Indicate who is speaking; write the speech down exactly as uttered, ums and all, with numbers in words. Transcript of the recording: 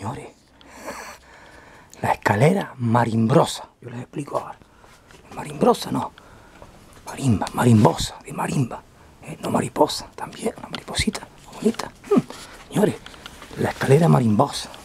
Speaker 1: Señores, la escalera marimbrosa. Yo les explico ahora. Marimbrosa no. Marimba, marimbosa, de marimba. ¿Eh? No mariposa, también, una mariposita, bonita. Hmm. Señores, la escalera marimbosa.